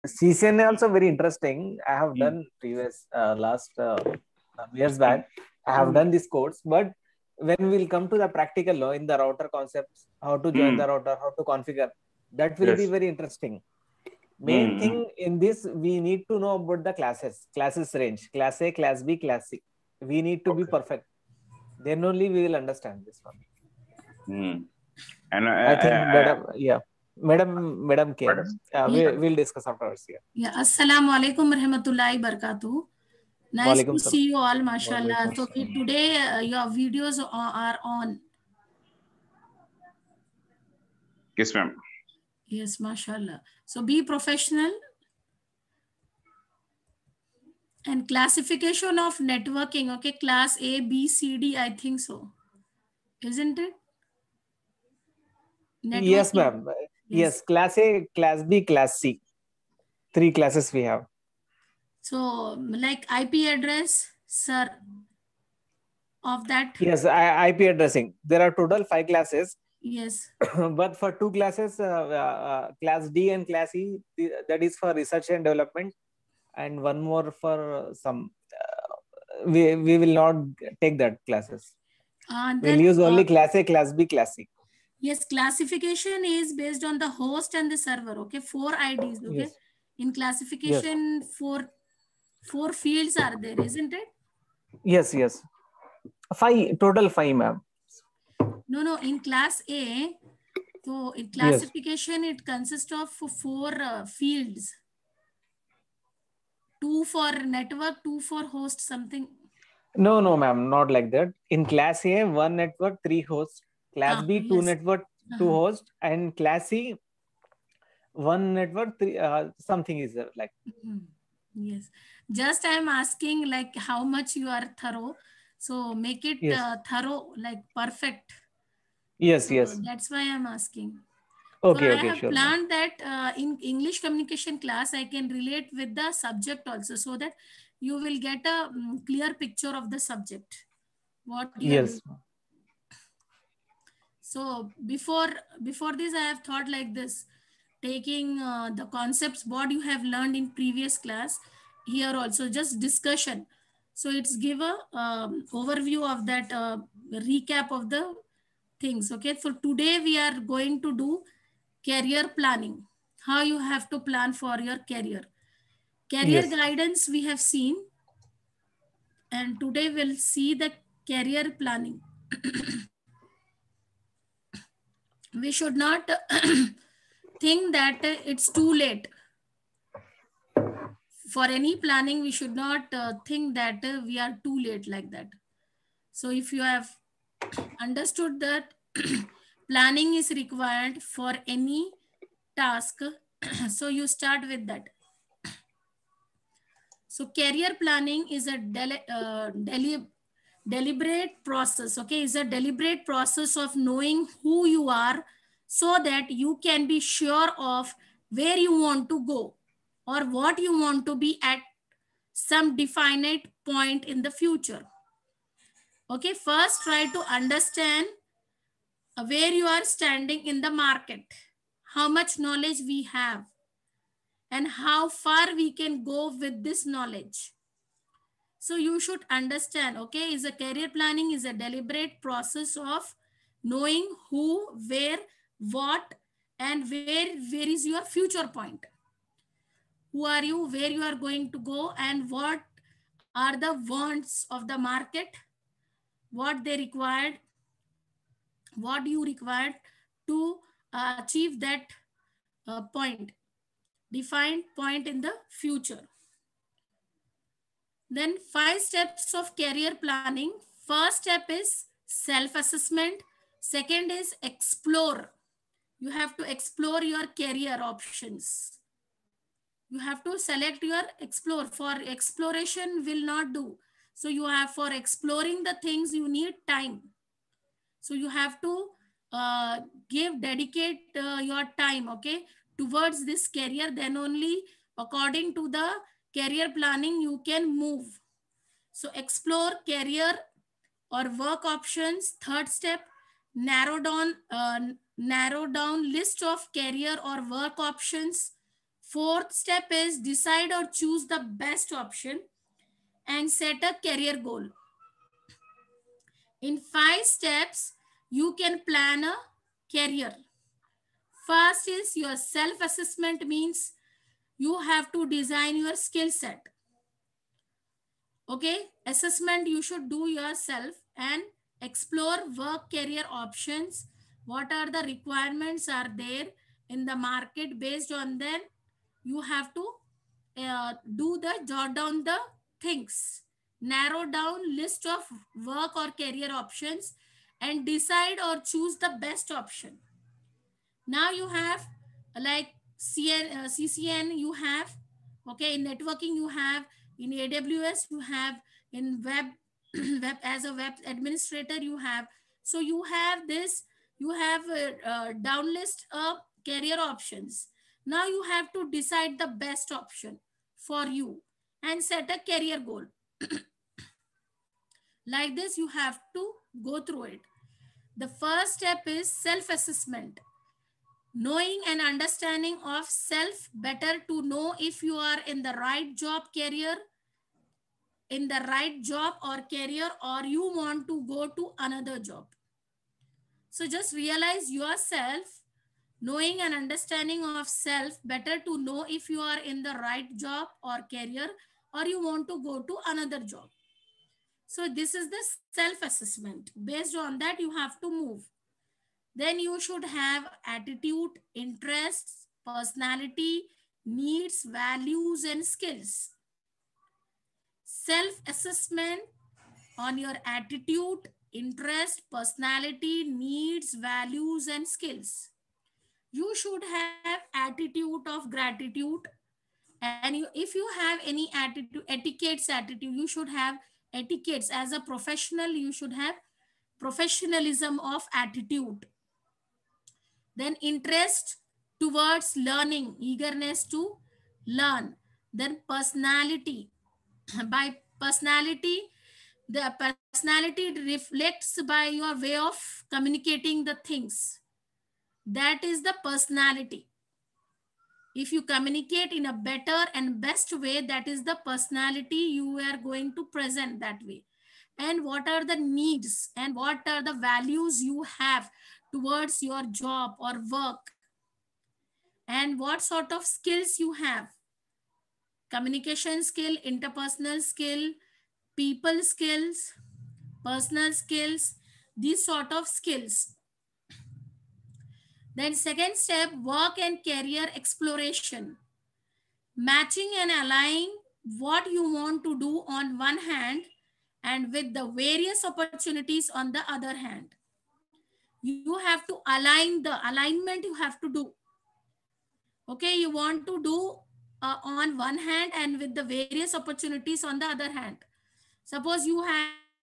CCNA also very interesting. I have done previous last years back. I have done this course, but when we'll come to the practical law in the router concepts, how to join the router, how to configure, that will be very interesting. Main thing in this, we need to know about the classes range, class A, class B, class C. We need to be perfect. Then only we will understand this one. And I think, Madam came. We'll discuss afterwards here. Yeah. Assalamu alaikum warahmatullahi wabarakatuh. Nice to see you all, mashallah. So today your videos are on. Yes, ma'am. Yes, mashallah. So be professional. And classification of networking, okay, class A, B, C, D, I think so. Isn't it? Networking. Yes, ma'am. Yes, class A, class B, class C. 3 classes we have. So, like IP address, sir, of that? Yes, IP addressing. There are total 5 classes. Yes. But for 2 classes, class D and class E, that is for research and development. And one more for some, we will not take that classes. We'll use only class A, class B, class C. Yes, classification is based on the host and the server. Okay, 4 IDs. Okay, yes. In classification, yes. four fields are there, isn't it? Yes, yes. 5 total 5, ma'am. No. In class A, so in classification, yes. It consists of 4 fields. 2 for network, 2 for host, something. No, ma'am, not like that. In class A, 1 network, 3 hosts. Class B, 2 yes. network, 2 hosts, and class C, 1 network, 3 something is there like. Yes, just I am asking like how much you are thorough. So make it yes. Thorough, like perfect. Yes, so yes. That's why I am asking. Okay, so okay, I have sure. planned that in English communication class, I can relate with the subject also, so that you will get a clear picture of the subject. What you yes. have. So before this, I have thought like this, taking the concepts what you have learned in previous class here also, just discussion. So it's give a overview of that recap of the things. Okay, so today we are going to do career planning, how you have to plan for your career. Career yes. guidance we have seen, and today we'll see the career planning. We should not think that it's too late. For any planning, we should not think that we are too late like that. So if you have understood that planning is required for any task, so you start with that. So career planning is a deliberate process. Okay, is a deliberate process of knowing who you are, so that you can be sure of where you want to go or what you want to be at some definite point in the future. Okay, first try to understand where you are standing in the market, how much knowledge we have, and how far we can go with this knowledge. So you should understand, okay, is a career planning is a deliberate process of knowing who, where, what, and where is your future point. Who are you, where you are going to go, and what are the wants of the market, what they required, what you required to achieve that point, defined point in the future. Then 5 steps of career planning. First step is self-assessment. Second is explore. You have to explore your career options. You have to select your explore. For exploration will not do. So you have, for exploring the things, you need time. So you have to dedicate your time, okay, towards this career. Then only according to the career planning you can move. So explore career or work options. Third step, narrow down list of career or work options. Fourth step is decide or choose the best option and set a career goal. In 5 steps, you can plan a career. First is your self-assessment, means you have to design your skill set. Okay, assessment you should do yourself and explore work career options. What are the requirements are there in the market? Based on them, you have to jot down the things, narrow down list of work or career options and decide or choose the best option. Now you have like CCN you have, okay, in networking you have, in AWS you have, in web web as a web administrator you have. So you have this, you have down list of career options. Now you have to decide the best option for you and set a career goal. Like this you have to go through it. The first step is self-assessment. Knowing and understanding of self, better to know if you are in the right job career, in the right job or career, or you want to go to another job. So just realize yourself, knowing and understanding of self, better to know if you are in the right job or career, or you want to go to another job. So this is the self-assessment. Based on that, you have to move. Then you should have attitude, interests, personality, needs, values, and skills. Self-assessment on your attitude, interest, personality, needs, values, and skills. You should have attitude of gratitude. And if you have any attitude, etiquettes attitude, you should have etiquettes. As a professional, you should have professionalism of attitude. Then interest towards learning, eagerness to learn. Then personality. By personality, the personality reflects by your way of communicating the things. That is the personality. If you communicate in a better and best way, that is the personality you are going to present that way. And what are the needs and what are the values you have towards your job or work, and what sort of skills you have. Communication skill, interpersonal skill, people skills, personal skills, these sort of skills. Then second step, work and career exploration. Matching and aligning what you want to do on one hand and with the various opportunities on the other hand. You have to align, the alignment you have to do. Okay, you want to do on one hand and with the various opportunities on the other hand. Suppose you have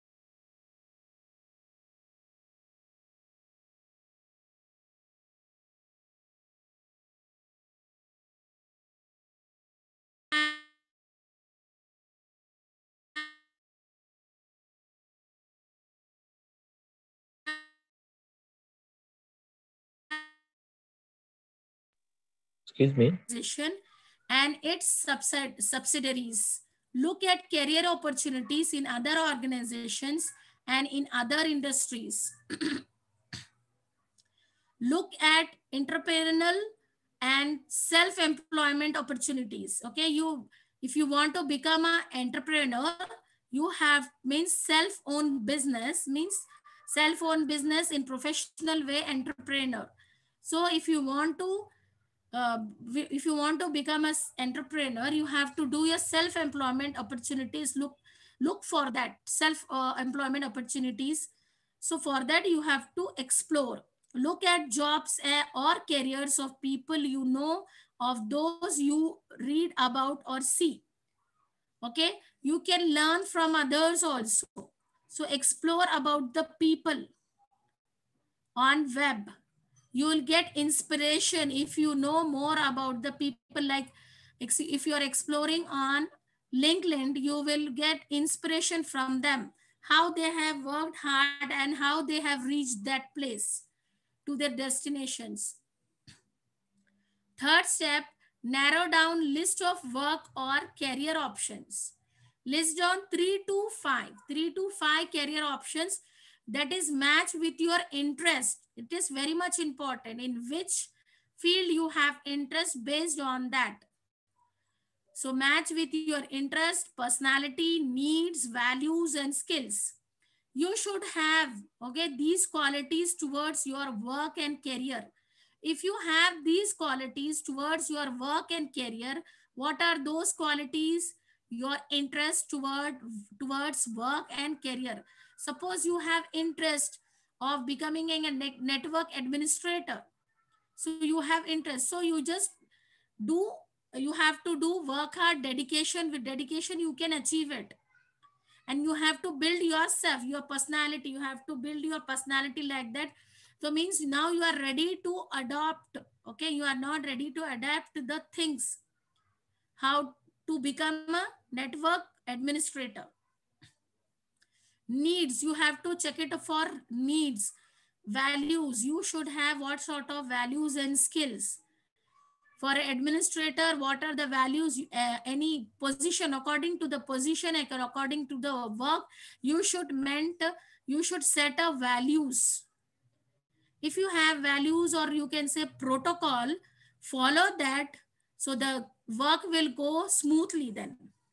Excuse me. and its subsidiaries. Look at career opportunities in other organizations and in other industries. Look at entrepreneurial and self-employment opportunities. Okay, if you want to become an entrepreneur, you have means self-owned business, means self-owned business in professional way, entrepreneur. So if you want to become an entrepreneur, you have to do your self-employment opportunities. Look for that self-employment opportunities. So for that you have to explore. Look at jobs or careers of people you know, of those you read about or see. Okay, you can learn from others also. So explore about the people on web. You will get inspiration if you know more about the people. Like if you are exploring on LinkedIn, you will get inspiration from them, how they have worked hard and how they have reached that place to their destinations. Third step, narrow down list of work or career options. List down 3 to 5 career options that is match with your interest. It is very much important in which field you have interest. Based on that, so match with your interest, personality, needs, values, and skills. You should have, okay, these qualities towards your work and career. If you have these qualities towards your work and career, what are those qualities? Your interest towards work and career. Suppose you have interest of becoming a network administrator, so you have interest, so you just do, you have to do work hard, dedication. With dedication you can achieve it. And you have to build yourself, your personality, you have to build your personality like that. So means now you are ready to adopt, okay, you are not ready to adapt the things, how to become a network administrator. Needs, you have to check it for needs. Values, you should have what sort of values and skills. For an administrator, what are the values? Any position, according to the position, according to the work, you should you should set up values. If you have values, or you can say protocol, follow that, so the work will go smoothly then.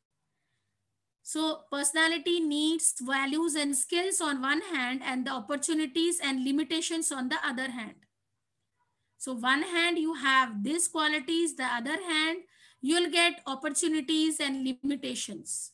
So personality, needs, values, and skills on one hand, and the opportunities and limitations on the other hand. So one hand you have these qualities, the other hand you'll get opportunities and limitations.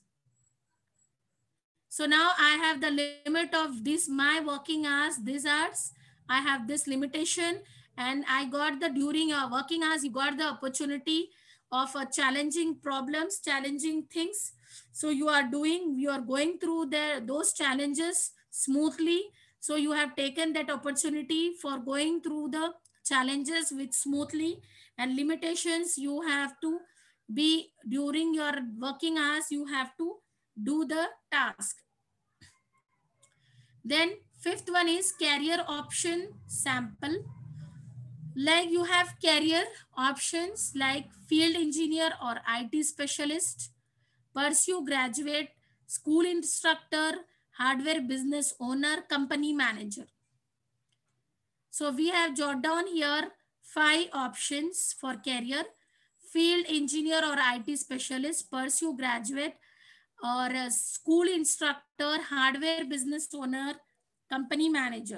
So now I have the limit of this, my working hours, these hours, I have this limitation, and I got the, during your working hours, you got the opportunity of challenging problems, challenging things. So you are going through those challenges smoothly. So you have taken that opportunity for going through the challenges with smoothly. And limitations, you have to be, during your working hours you have to do the task. Then fifth one is career option sample. Like you have career options like field engineer or IT specialist, pursue graduate, school instructor, hardware business owner, company manager. So we have jotted down here 5 options for career: field engineer or IT specialist, pursue graduate, or a school instructor, hardware business owner, company manager.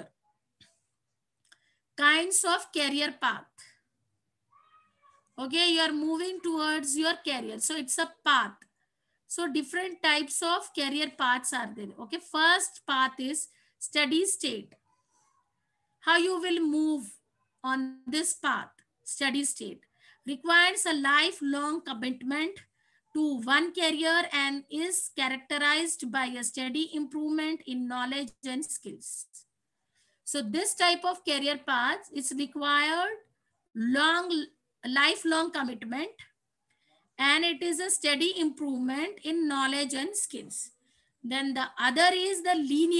Kinds of career path. Okay, you are moving towards your career, so it's a path. So different types of career paths are there. Okay, first path is steady state. How you will move on this path. Steady state requires a lifelong commitment to one career and is characterized by a steady improvement in knowledge and skills. So this type of career path is required lifelong commitment, and it is a steady improvement in knowledge and skills. Then the other is the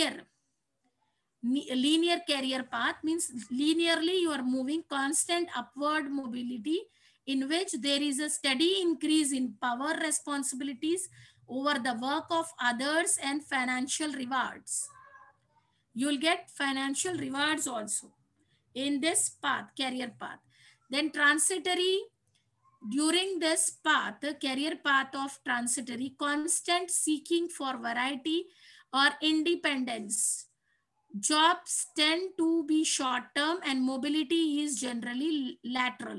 linear career path, means linearly you are moving, constant upward mobility in which there is a steady increase in power, responsibilities over the work of others, and financial rewards. You will get financial rewards also in this path, career path. Then transitory, during this path, the career path of transitory, constant seeking for variety or independence. Jobs tend to be short term and mobility is generally lateral.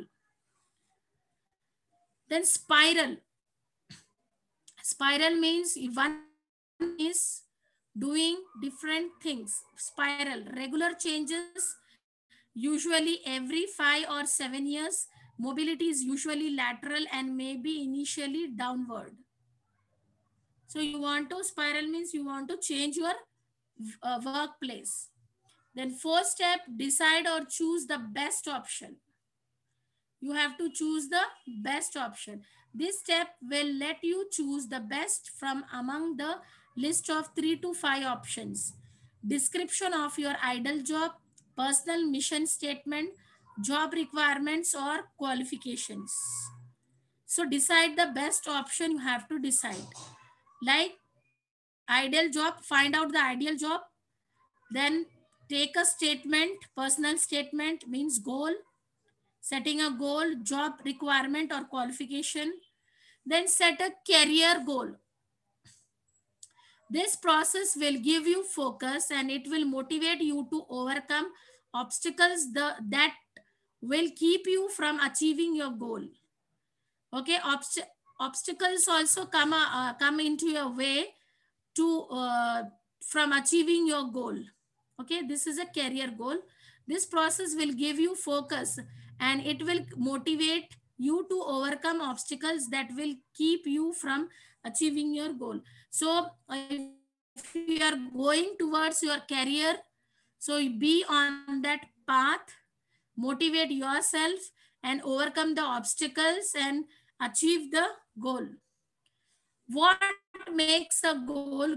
Then spiral. Spiral means one is doing different things. Spiral, regular changes, usually every 5 or 7 years. Mobility is usually lateral and may be initially downward. So you want to spiral means you want to change your workplace. Then fourth step, decide or choose the best option. You have to choose the best option. This step will let you choose the best from among the list of 3 to 5 options. Description of your ideal job, personal mission statement, job requirements or qualifications. So decide the best option you have to decide. Like ideal job, find out the ideal job. Then take a statement, personal statement means goal, setting a goal, job requirement or qualification. Then set a career goal. This process will give you focus and it will motivate you to overcome obstacles that will keep you from achieving your goal. Okay, obstacles also come into your way to from achieving your goal. Okay, this is a career goal. This process will give you focus and it will motivate you to overcome obstacles that will keep you from achieving your goal. So if you are going towards your career, so be on that path, motivate yourself and overcome the obstacles and achieve the goal. What makes a goal good?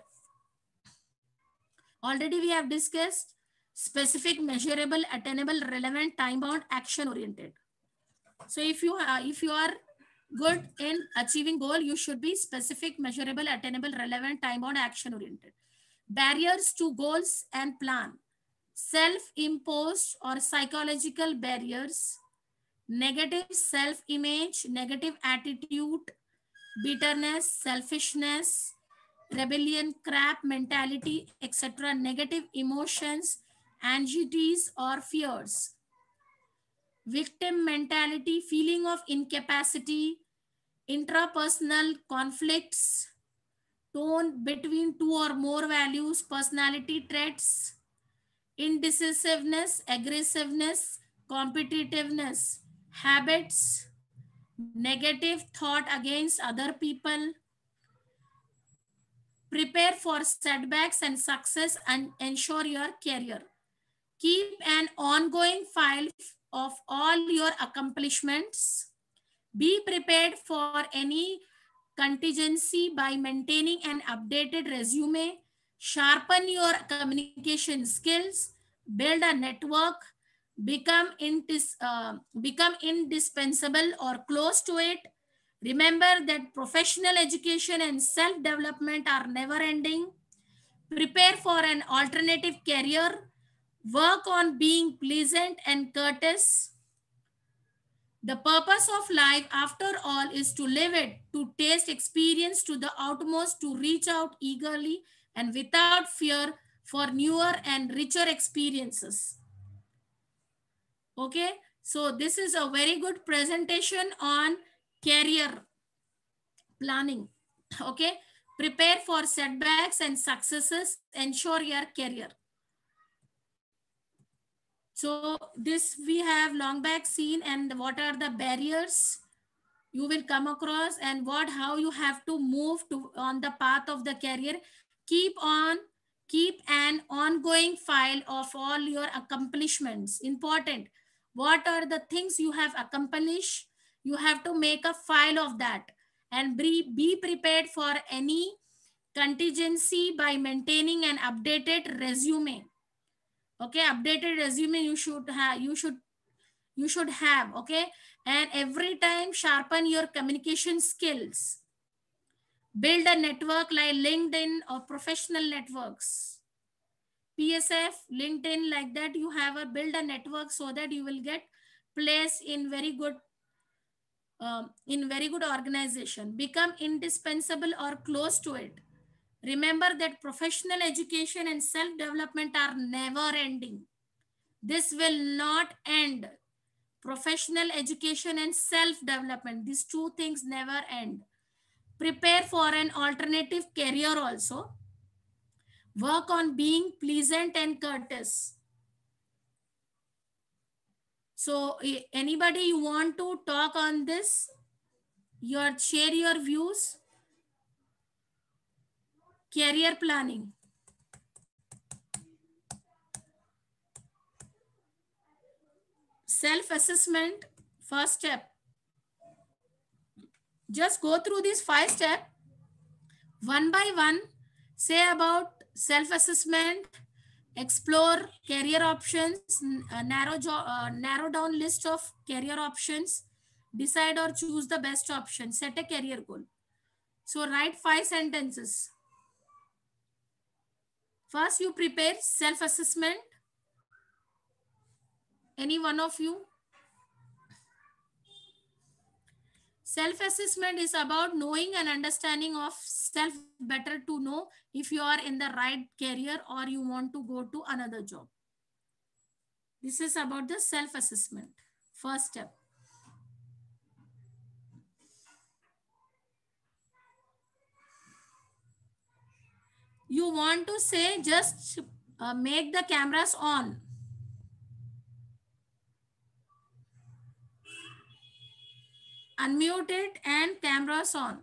Already we have discussed specific, measurable, attainable, relevant, time bound, action oriented. So if you are good in achieving goal, you should be specific, measurable, attainable, relevant, time bound, action oriented. Barriers to goals and plan: self imposed or psychological barriers, negative self image, negative attitude, bitterness, selfishness, rebellion, crap mentality, etc., negative emotions, anxieties or fears, victim mentality, feeling of incapacity, intrapersonal conflicts, tone between two or more values, personality traits, indecisiveness, aggressiveness, competitiveness, habits, negative thought against other people. Prepare for setbacks and success and ensure your career. Keep an ongoing file of all your accomplishments. Be prepared for any contingency by maintaining an updated resume. Sharpen your communication skills. Build a network. Become indispensable or close to it. Remember that professional education and self-development are never ending. Prepare for an alternative career. Work on being pleasant and courteous. The purpose of life, after all, is to live it, to taste experience to the utmost, to reach out eagerly and without fear for newer and richer experiences. Okay, so this is a very good presentation on career planning. Okay, prepare for setbacks and successes, ensure your career. So this we have long back seen, and what are the barriers you will come across and how you have to move to on the path of the career. Keep an ongoing file of all your accomplishments. Important. What are the things you have accomplished? You have to make a file of that and be prepared for any contingency by maintaining an updated resume. Okay, updated resume you should have. Okay, and every time sharpen your communication skills. Build a network like LinkedIn or professional networks, PSF, LinkedIn, like that. You have a build a network so that you will get placed in very good organization. Become indispensable or close to it. Remember that professional education and self-development are never ending. This will not end. Professional education and self-development, these two things never end. Prepare for an alternative career also. Work on being pleasant and courteous. So anybody you want to talk on this, share your views. Career planning. Self-assessment, first step. Just go through these 5 steps one by one. Say about self-assessment, explore career options, narrow down list of career options, Decide or choose the best option. Set a career goal. So write 5 sentences. First, you prepare self-assessment. Any one of you? Self-assessment is about knowing and understanding of self better to know if you are in the right career or you want to go to another job. This is about the self-assessment. First step. You want to say just make the cameras on. Unmute it and cameras on.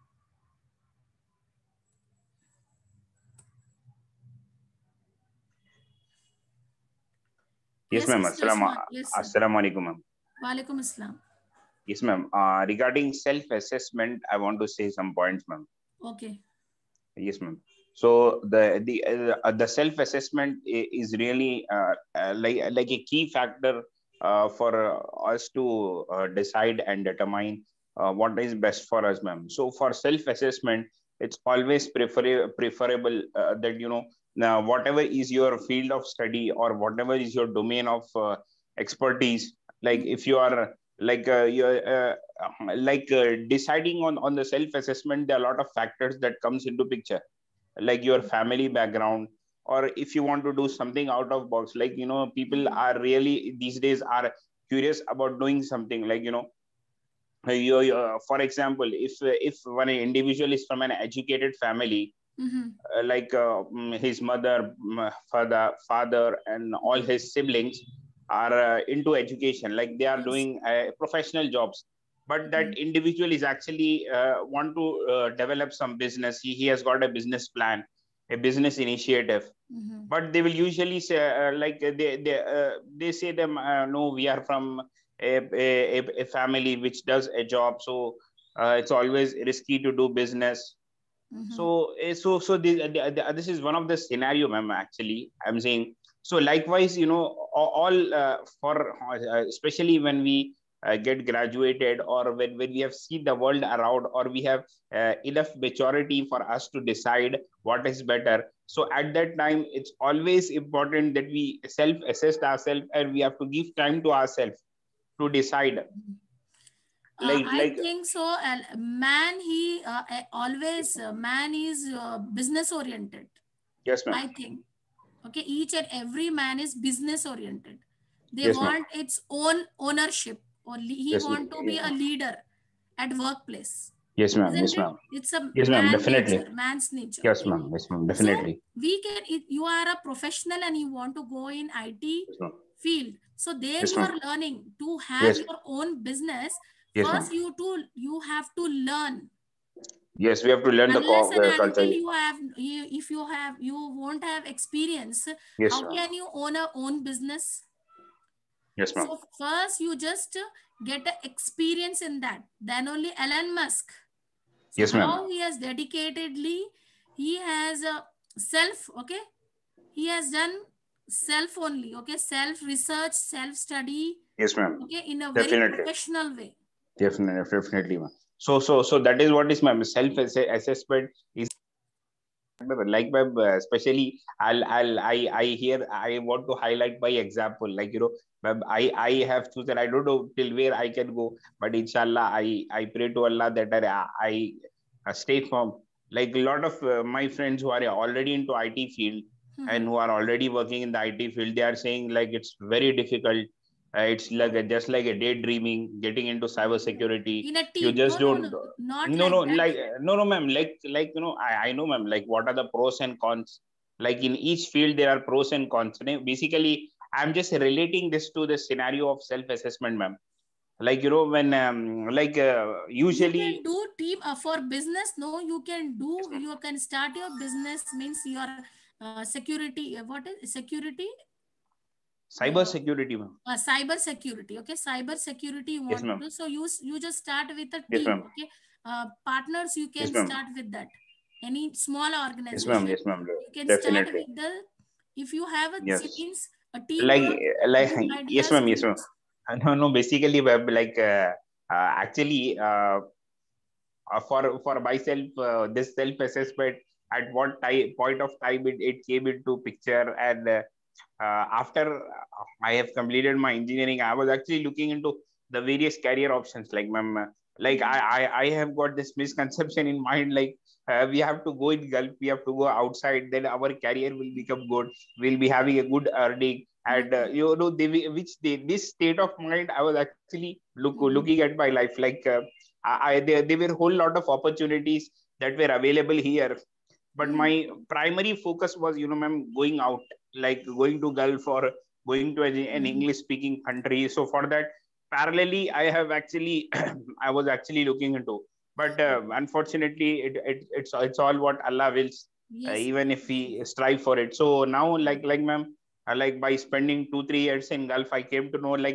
Yes, ma'am. Mr. Usman. Yes, sir. Assalamu alaikum, ma'am. Walaikum assalam. Yes, ma'am. Regarding self-assessment, I want to say some points, ma'am. Okay. Yes, ma'am. So the self-assessment is really like a key factor for us to decide and determine what is best for us, ma'am. So for self-assessment, it's always preferable that, you know, now whatever is your field of study or whatever is your domain of expertise, like if you are like you're deciding on the self-assessment, there are a lot of factors that comes into picture, like your family background, or if you want to do something out of box, like, you know, people are really these days are curious about doing something, like, you know, for example, if one individual is from an educated family, his mother, father and all his siblings are into education, like they are doing professional jobs, but that individual is actually want to develop some business. He has got a business plan, a business initiative, but they will usually say they say them, no, we are from a family which does a job, so it's always risky to do business. So this is one of the scenario, ma'am, actually I'm saying. So likewise, you know, all for especially when we get graduated, or when we have seen the world around, or we have enough maturity for us to decide what is better. So at that time, it's always important that we self-assess ourselves, and we have to give time to ourselves to decide. I think so. Man, man is business oriented. Yes, ma'am. I think. Okay, each and every man is business oriented. They Yes, want its own ownership, or he want to be a leader at workplace. Yes, ma'am. Yes, ma'am. It's a yes, ma'am. Definitely. nature, man's nature. Yes, ma'am. Yes, ma'am. Definitely. So we can, if you are a professional and you want to go in IT field, so there yes, you are learning to have your own business. Yes, first, you have to learn. Yes, we have to learn unless the and culture. Until you won't have experience, yes, how can you own a own business? Yes, ma'am. So first you just get an experience in that. Then only Elon Musk. So yes, ma'am. how he has dedicatedly, he has a self, okay? He has done self only, okay? Self-research, self-study. Yes, ma'am. Okay, in a very professional way. Definitely, ma'am. So that is what is, ma'am. Self-assessment is like, ma'am, especially I want to highlight by example, like, you know, ma'am, I have chosen, I don't know till where I can go, but inshallah I pray to Allah that I stay firm. Like a lot of my friends who are already into IT field and who are already working in the IT field, they are saying like it's very difficult. It's like just like a daydreaming, getting into cybersecurity. In a team. You just don't. No, ma'am. Like you know, I know, ma'am. Like what are the pros and cons? Like in each field, there are pros and cons. Basically, I'm just relating this to the scenario of self-assessment, ma'am. Like, you know, when usually you can do team for business. No, you can do. You can start your business. Means your security. What is security? Cyber security, ma'am. Cyber security. Okay, cyber security you want to do. So you just start with a team. Yes, okay, partners you can start with that. Any small organization. Yes, ma'am. You can Definitely. start with the. If you have a a team. Like yes, ma'am. Yes, ma'am. No. Basically, like actually, for myself, this self assessment, at what point of time it came into picture, and after I have completed my engineering, I was actually looking into the various career options. Like, ma'am, like I have got this misconception in mind. Like, we have to go in Gulf, we have to go outside, then our career will become good. We'll be having a good earning, and this state of mind, I was actually looking at my life. Like, there were a whole lot of opportunities that were available here, but my primary focus was, ma'am, going out, like going to Gulf or going to an English speaking country. So for that, parallelly, I have actually I was actually looking into, but unfortunately, it's all what Allah wills. Even if we strive for it. So now, like ma'am, like by spending 2-3 years in Gulf, I came to know, like,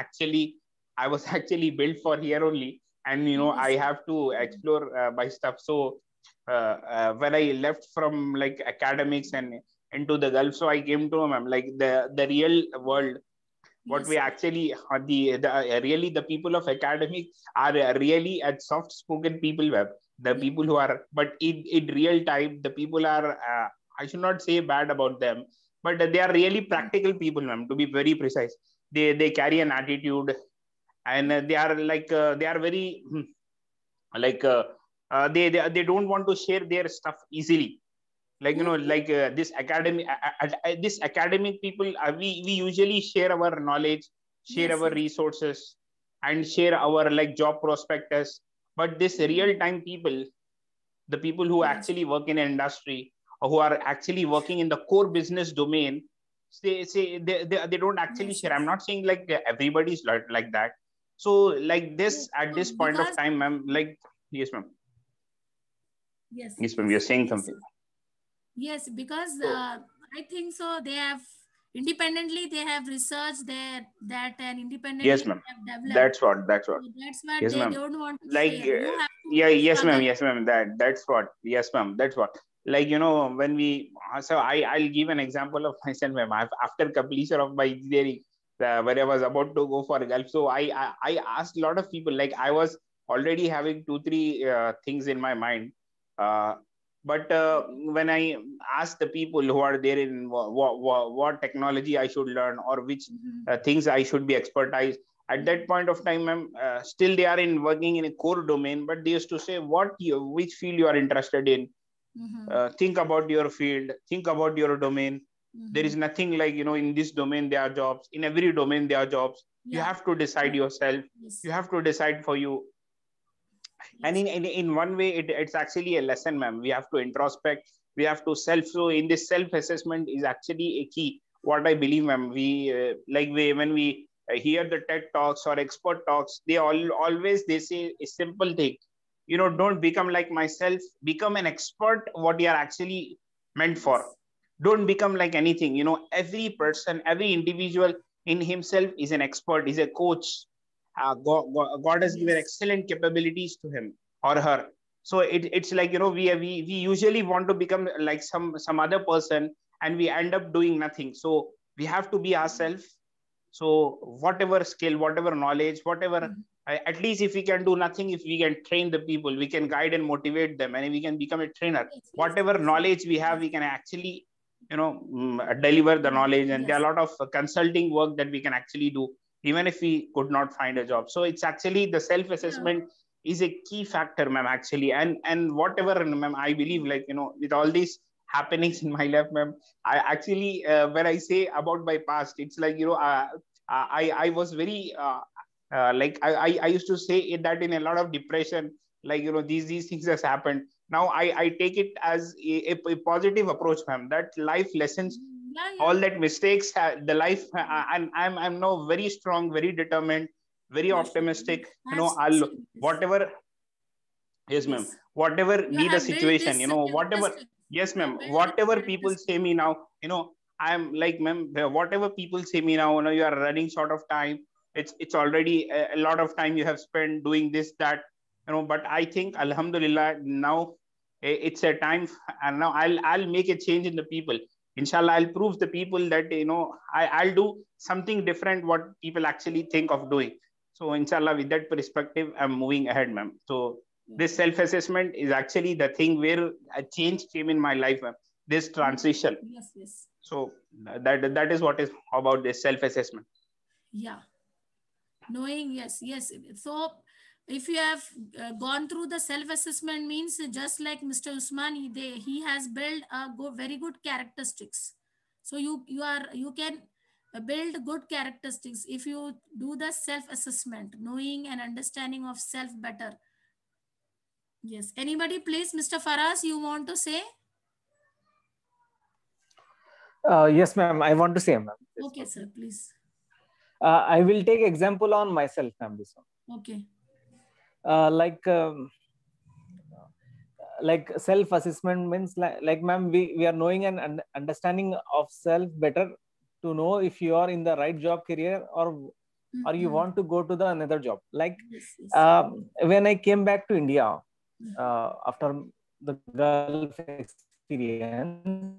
I was actually built for here only, and I have to explore my stuff. So when I left from like academics and into the Gulf, so I came to, ma'am, like the real world. What we actually really, the people of academic are really at soft spoken people, ma'am. The people who are, but in real time, the people are, I should not say bad about them, but they are really practical people, ma'am, to be very precise. They carry an attitude, and they are like they are very like they don't want to share their stuff easily. Like, like this academic people, we usually share our knowledge, share our resources, and share our like job prospectus. But this real time people, the people who actually work in an industry, or who are actually working in the core business domain, they don't actually share. I'm not saying like everybody's like that. So like this, at this point of time, ma'am, like, yes, ma'am. Yes, ma'am, you're saying something. Yes, because I think so. They have independently, they have researched that, and independently, yes, ma'am, they have developed. That's what. So that's what Yes, they ma'am. don't want to Like, share. You have to yes, ma'am. struggle. Yes, ma'am. That's what. Yes, ma'am. That's what. Like, when we, so I'll give an example of myself, ma'am. After completion of my engineering, when I was about to go for Gulf, so I asked a lot of people. Like, I was already having 2-3 things in my mind. But when I asked the people who are there in what technology I should learn, or which things I should be expertise, at that point of time, ma'am, still they are in working in a core domain, but they used to say, which field you are interested in. Think about your field, think about your domain. There is nothing like, in this domain there are jobs, in every domain there are jobs. You have to decide yourself. You have to decide for you. And in one way, it's actually a lesson, ma'am. We have to introspect, we have to so in this self-assessment is actually a key, what I believe, ma'am. When we hear the TED talks or expert talks, always they say a simple thing, don't become like myself, become an expert what you are actually meant for. Don't become like anything. Every person, every individual in himself is an expert, is a coach. God has given excellent capabilities to him or her. So it's like, we usually want to become like some other person, and we end up doing nothing. So we have to be ourselves. So whatever skill, whatever knowledge, whatever, at least if we can do nothing, if we can train the people, we can guide and motivate them, and we can become a trainer. Whatever knowledge we have, we can actually, deliver the knowledge. And there are a lot of consulting work that we can actually do, even if we could not find a job. So it's actually the self-assessment is a key factor, ma'am, actually. And whatever, ma'am, I believe, like, with all these happenings in my life, ma'am, I actually, when I say about my past, it's like, I was very, like, I used to say that in a lot of depression, like, these things has happened. Now I take it as a positive approach, ma'am, that life lessons, all that mistakes, the life, and I'm now very strong, very determined, very optimistic. I'll whatever. Yes, ma'am. Whatever be the situation, whatever. Yes, ma'am. Whatever people say me now, I'm like, ma'am, whatever people say me now, you are running short of time. It's already a lot of time you have spent doing this, that, but I think, alhamdulillah, now it's a time, and now I'll make a change in the people. Inshallah, I'll prove the people that, I'll do something different what people actually think of doing. So inshallah, with that perspective, I'm moving ahead, ma'am. So this self-assessment is actually the thing where a change came in my life, ma'am. This transition. Yes, yes. So that is what is about this self-assessment. Yeah. Knowing, yes, yes. So if you have gone through the self-assessment, means just like Mr. Usman, he has built a very good characteristics. So you can build good characteristics if you do the self-assessment, knowing and understanding of self better. Yes. Anybody, please, Mr. Faraz, you want to say? Yes, ma'am. I want to say, ma'am. Okay, sir, please. I will take example on myself, ma'am. This one. Okay. Like self-assessment means like ma'am, we are knowing and understanding of self better to know if you are in the right job career or you want to go to the another job. Like Yes, yes. when I came back to India after the Gulf experience,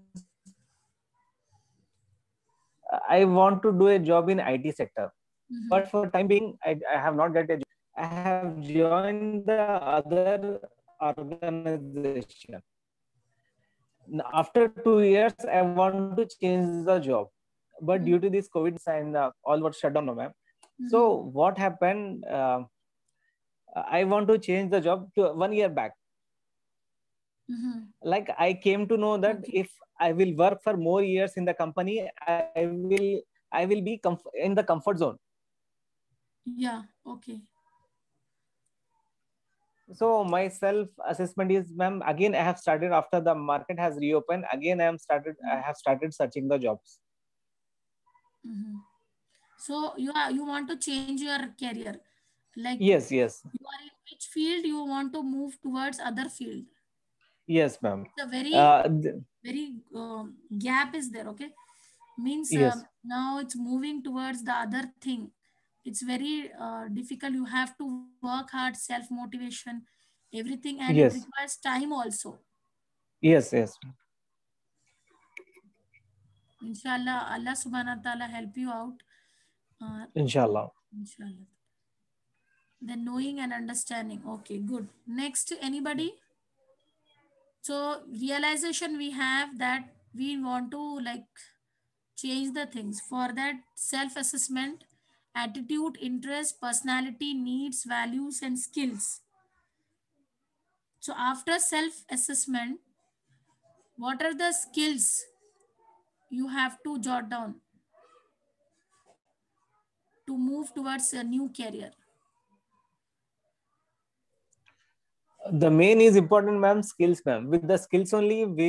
I want to do a job in IT sector, but for time being, I have not get a job. I have joined the other organization. After 2 years, I want to change the job, but due to this COVID and all was shut down, ma'am. So what happened? I want to change the job to 1 year back. Like I came to know that if I will work for more years in the company, I will be in the comfort zone. Yeah. Okay. So my self assessment is, ma'am, again I have started after the market has reopened. Again I have started searching the jobs. So you want to change your career, like yes. You are in which field you want to move towards other field? Yes, ma'am. The very gap is there. Okay, means yes. Now it's moving towards the other thing. It's very difficult. You have to work hard, self motivation, everything, and it Yes. requires time also. Yes. Inshallah, Allah subhanahu wa ta'ala help you out. Inshallah. Inshallah. Then knowing and understanding. Okay, good. Next, anybody? So realization we have that we want to like change the things. For that, self-assessment, attitude, interest, personality, needs, values, and skills. So after self-assessment, what are the skills you have to jot down to move towards a new career? The main is important, ma'am. Skills, ma'am. With the skills only, we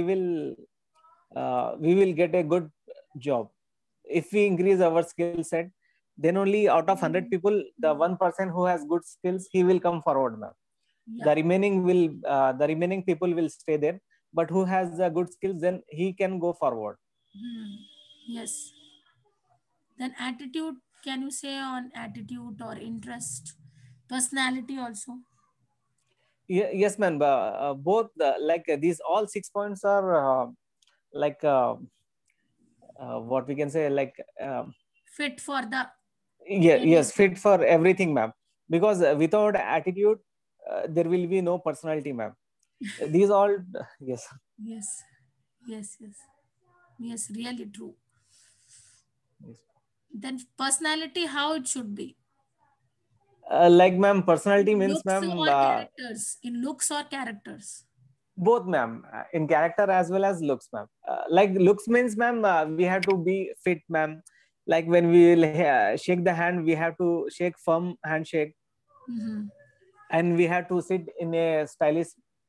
will get a good job. If we increase our skill set, then only out of 100 people, the one person who has good skills, he will come forward, ma'am. Yeah. The remaining people will stay there. But who has good skills, then he can go forward. Yes. Then attitude, can you say on attitude or interest, personality also? Yes, ma'am. Both like these all 6 points are like what we can say, like fit for the yes, fit for everything, ma'am. Because without attitude, there will be no personality, ma'am. These all yes. Yes, really true. Yes. Then personality, how it should be? Like, ma'am, personality means, ma'am, characters. In looks or characters? Both, ma'am. In character as well as looks, ma'am. Like looks means, ma'am, we have to be fit, ma'am. Like when we will shake the hand, we have to shake firm handshake. And we have to sit in a stylish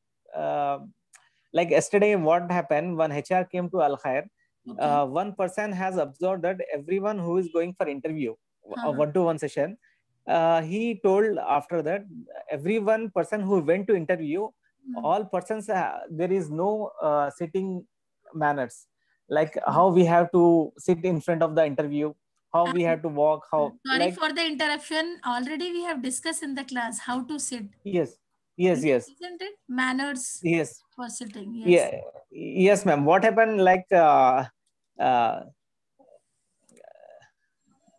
like yesterday what happened, one HR came to Al Khair. One person has observed that everyone who is going for interview, a one-to-one session, he told after that everyone person who went to interview, all persons, there is no sitting manners, like how we have to sit in front of the interview, how we have to walk, how. Sorry for the interruption. Already we have discussed in the class how to sit. Yes. Isn't it? Manners. Yes. For sitting. Yes. Yeah. Yes, ma'am. What happened? Like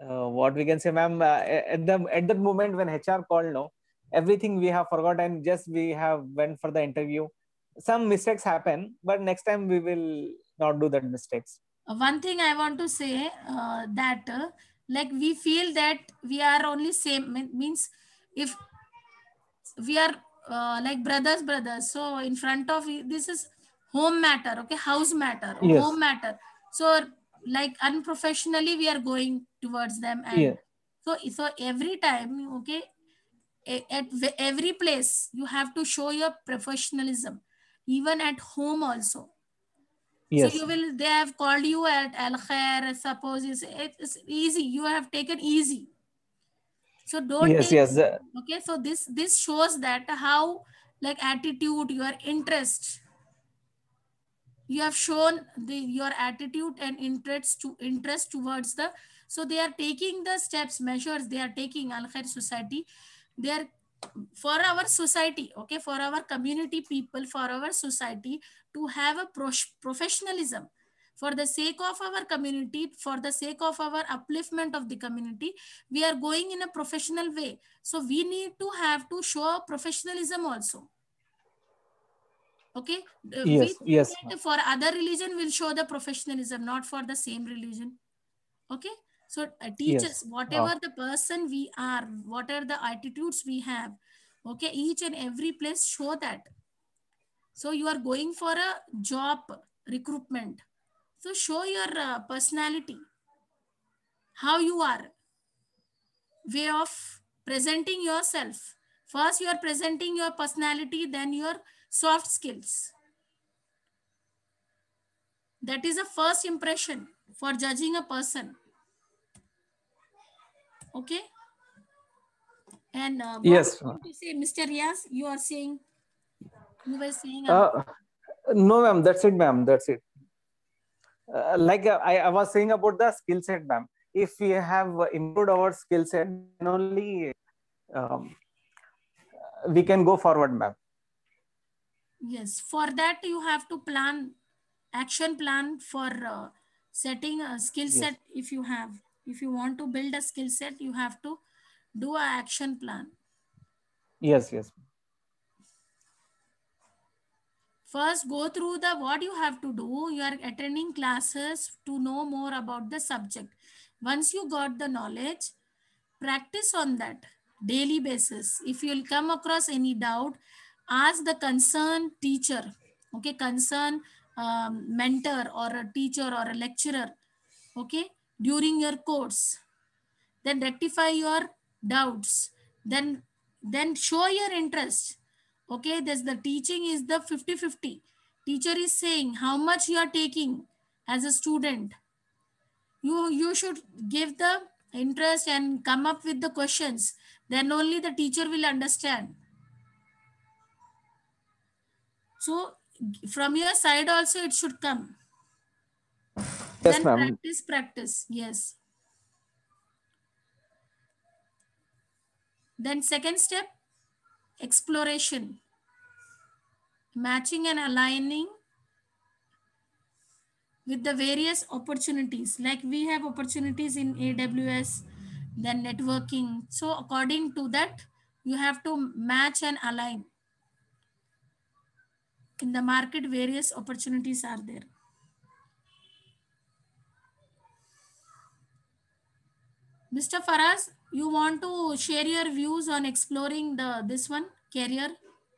what we can say, ma'am, at that moment when HR called, no, everything we have forgotten. Just we have went for the interview. Some mistakes happen, but next time we will not do that mistakes. One thing I want to say, that like we feel that we are only same, means if we are like brothers, so in front of this is home matter, okay, house matter, home Yes. matter. So like unprofessionally we are going towards them, and Yeah. so every time, okay, at every place you have to show your professionalism, even at home also. So Yes. you will, they have called you at Al Khair, suppose it's easy, you have taken easy. So don't Yes. take, Yes. okay, so this shows that how like attitude, your interest, you have shown your attitude and interest towards the, so they are taking the steps, measures they are taking. Al Khair Society, they are for our society, okay, for our community people, for our society, to have a professionalism, for the sake of our community, for the sake of our upliftment of the community, we are going in a professional way. So we need to have to show professionalism also. Okay. We Yes. think Yes. that for other religion will show the professionalism, not for the same religion. Okay. So teachers, Yes. whatever the person we are, what are the attitudes we have, okay, each and every place show that. So you are going for a job recruitment, so show your personality, how you are, way of presenting yourself. First you are presenting your personality, then your soft skills. That is the first impression for judging a person. Okay. And what Yes. you want to say, Mr. Riaz? You are saying, you were saying about. Uh, no, ma'am. That's it, ma'am. That's it. Like I was saying about the skill set, ma'am. If we have improved our skill set, then only um, we can go forward, ma'am. Yes, for that you have to plan, action plan for setting a skill Yes. set. If you have, if you want to build a skill set, you have to do a action plan. Yes. Yes. First, go through the what you have to do. You are attending classes to know more about the subject. Once you got the knowledge, practice on that daily basis. If you'll come across any doubt, ask the concerned teacher, okay, concerned mentor or a teacher or a lecturer, okay, during your course. Then rectify your doubts. Then show your interest. Okay, there's the teaching is the 50-50. Teacher is saying how much you are taking as a student. You should give the interest and come up with the questions, then only the teacher will understand. So from your side also it should come. Yes, Then ma'am. practice, yes. Then second step, exploration, matching and aligning with the various opportunities. Like we have opportunities in AWS, then networking, so according to that you have to match and align. In the market various opportunities are there. Mr. Faraz, you want to share your views on exploring the this one career?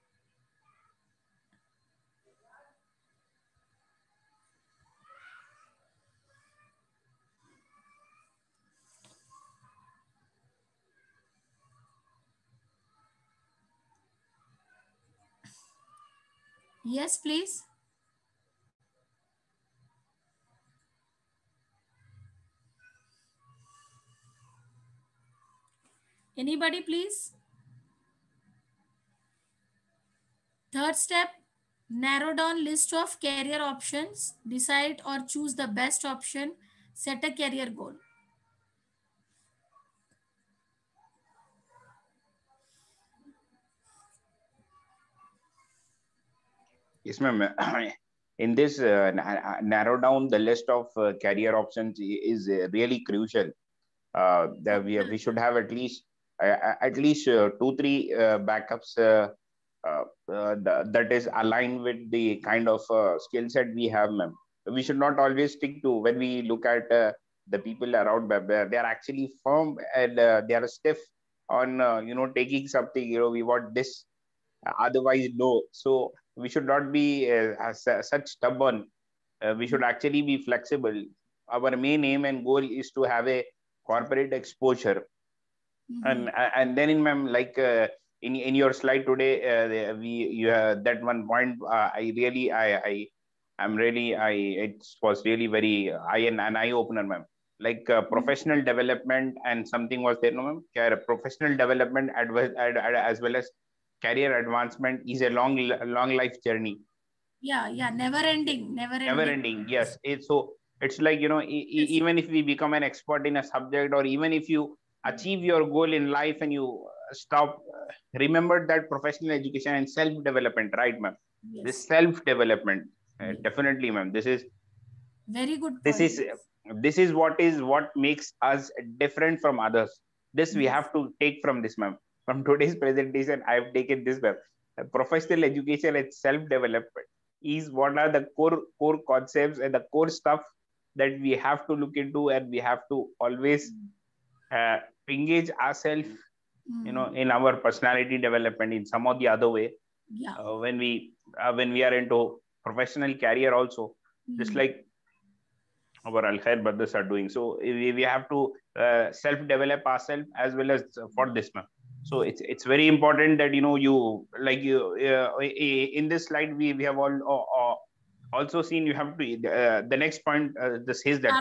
Yes, please. Anybody, please? Third step, narrow down list of career options, decide or choose the best option, set a career goal. Yes, ma'am. In this, narrow down the list of career options is really crucial. we should have at least 2-3 backups that is aligned with the kind of skill set we have, ma'am. We should not always stick to, when we look at the people around, they are actually firm and they are stiff on taking something. We want this, otherwise no. So we should not be such stubborn. We should actually be flexible. Our main aim and goal is to have a corporate exposure. And then in, ma'am, like in your slide today, you that one point, it was really very an eye opener, ma'am. Like professional development and something was there, no, ma'am. Professional development as well as career advancement is a long life journey. Yeah, never ending. Yes. It's like, even if we become an expert in a subject, or even if you achieve your goal in life and you stop, remember that professional education and self-development, right, ma'am? Yes. This self-development, definitely, ma'am. This is very good point. This is what makes us different from others. This we have to take from this, ma'am. From today's presentation, I have taken this, ma'am. Professional education and self-development is what are the core concepts and the core stuff that we have to look into, and we have to always engage ourselves, in our personality development in some or the other way. Yeah. When we are into professional career also, just like our Al Khair brothers are doing. So we have to self-develop ourselves as well as for this, ma'am. So it's very important that you in this slide we have all also seen, you have to the next point this says that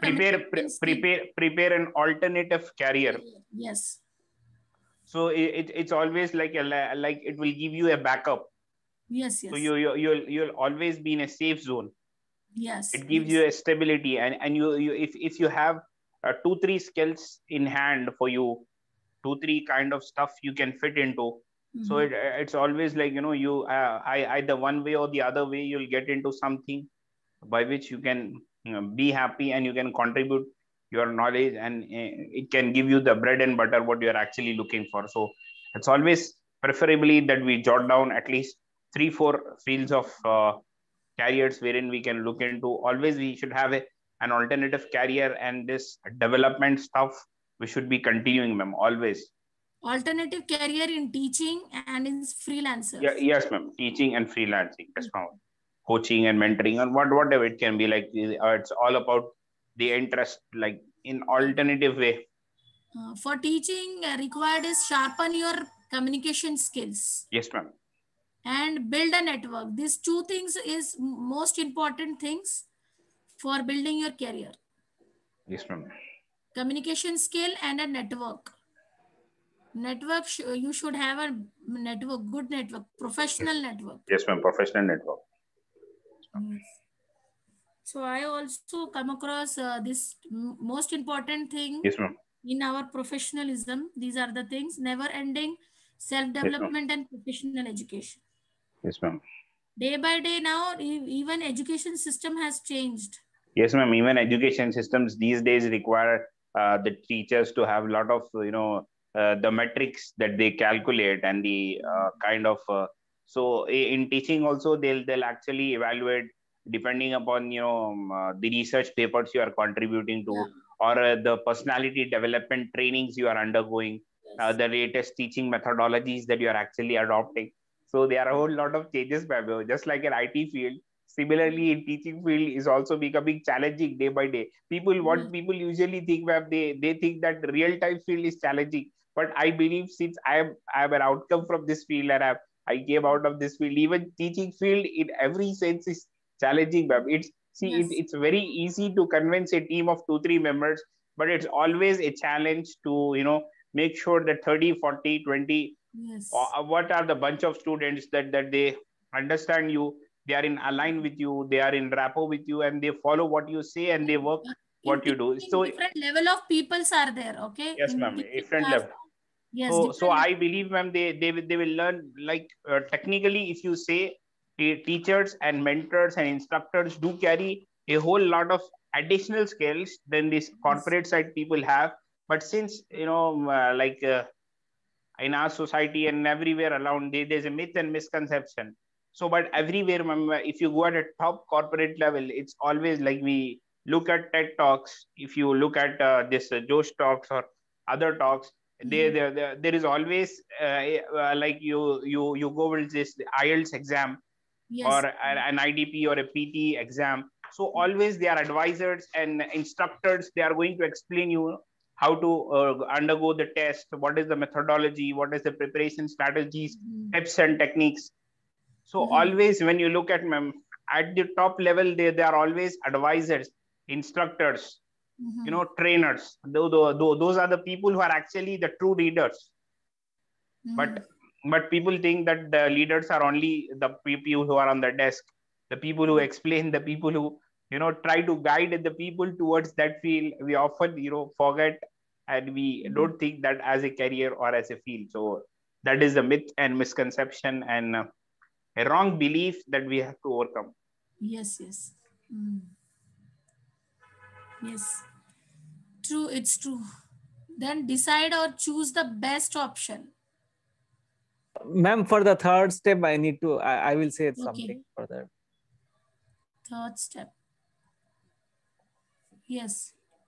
prepare an alternative career. Yes. So it's always like it will give you a backup. Yes. So you'll always be in a safe zone. Yes. It gives you a stability, and you if you have 2-3 skills in hand for you, 2-3 kind of stuff you can fit into. So it's always like, you either one way or the other way, you'll get into something by which you can be happy, and you can contribute your knowledge, and it can give you the bread and butter what you're actually looking for. So it's always preferably that we jot down at least 3-4 fields of careers wherein we can look into. Always we should have an alternative career, and this development stuff we should be continuing, ma'am, always. Alternative career in teaching and in freelancers. Yes, ma'am. Teaching and freelancing. Yes, ma'am. Coaching and mentoring, and whatever it can be. Like it's all about the interest, like in alternative way. For teaching, required is sharpen your communication skills. Yes, ma'am. And build a network. These two things is most important things for building your career. Yes, ma'am. Communication skill and a network. You should have a network, good network, professional network. Yes, ma'am. Professional network. Yes. So I also come across this most important thing. Yes, ma'am. In our professionalism. These are the things: never ending self-development and professional education. Yes, ma'am. Day by day now, even education system has changed. Yes, ma'am. Even education systems these days require the teachers to have a lot of, the metrics that they calculate, and the kind of, so in teaching also, they'll actually evaluate depending upon, the research papers you are contributing to, or the personality development trainings you are undergoing, the latest teaching methodologies that you are actually adopting. So there are a whole lot of changes, just like an IT field. Similarly, in teaching field is also becoming challenging day by day. People usually think, they think that real time field is challenging. But I believe, since I am an outcome from this field, and I came out of this field, even teaching field in every sense is challenging, ma'am. It's very easy to convince a team of 2-3 members, but it's always a challenge to make sure that 30, 40, 20, what are the bunch of students that they understand you, they are in align with you, they are in rapport with you, and they follow what you say, and they work what you do. So different level of peoples are there. Okay. Yes, ma'am. Different level. Yes. So I believe, ma'am, they will learn, like technically, if you say, teachers and mentors and instructors do carry a whole lot of additional skills than these corporate side people have. But since in our society and everywhere around, there's a myth and misconception. So, but everywhere, if you go at a top corporate level, it's always like we look at TED Talks. If you look at this Josh Talks or other talks, there is always like you go with this IELTS exam, Yes. or an IDP or a PT exam. So always they are advisors and instructors. They are going to explain you how to undergo the test, what is the methodology, what is the preparation strategies, tips and techniques. So always when you look at the top level, they are always advisors, instructors, trainers. Those are the people who are actually the true leaders. But people think that the leaders are only the people who are on the desk, the people who explain, the people who try to guide the people towards that field. We often forget, and we don't think that as a career or as a field. So that is a myth and misconception and a wrong belief that we have to overcome. Yes, yes. Yes. True, it's true. Then decide or choose the best option. Ma'am, for the third step, I need to, I will say something for that. Third step. Yes.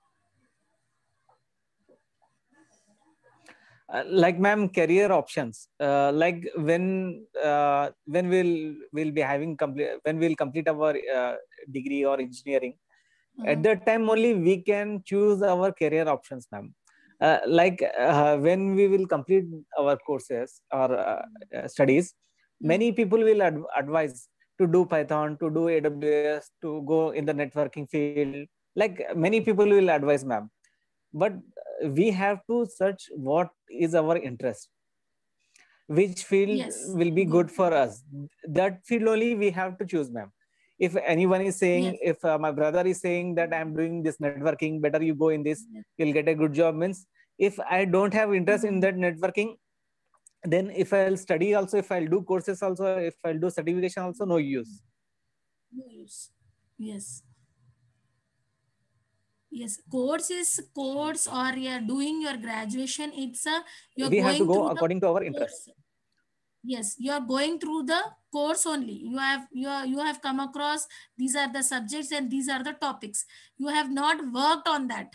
Like ma'am, career options. Like when we'll be having when we'll complete our degree or engineering, at that time only we can choose our career options, ma'am. Like when we will complete our courses or studies, many people will advise to do Python, to do AWS, to go in the networking field. Like many people will advise, ma'am. But we have to search what is our interest, which field will be good for us. That field only we have to choose, ma'am. If anyone is saying, if my brother is saying that I'm doing this networking, better you go in this, you'll get a good job, means if I don't have interest in that networking, then if I'll study also, if I'll do courses also, if I'll do certification also, no use. No use. Yes. Yes, course is course, or you're doing your graduation. It's a we have to go according to our interest. Yes, you are going through the course only. You have come across these are the subjects and these are the topics. You have not worked on that.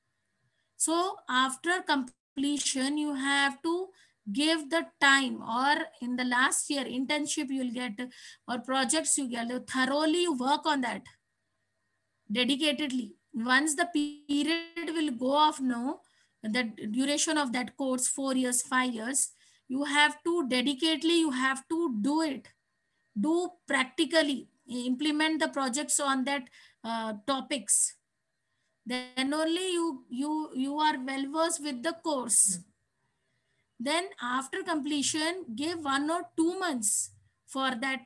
So after completion, you have to give the time, or in the last year internship you'll get, or projects you get, thoroughly work on that dedicatedly. Once the period will go off now, the duration of that course, 4 years, 5 years, you have to dedicatedly, you have to do it, do practically, implement the projects on that topics. Then only you are well versed with the course. Then after completion, give 1 or 2 months for that.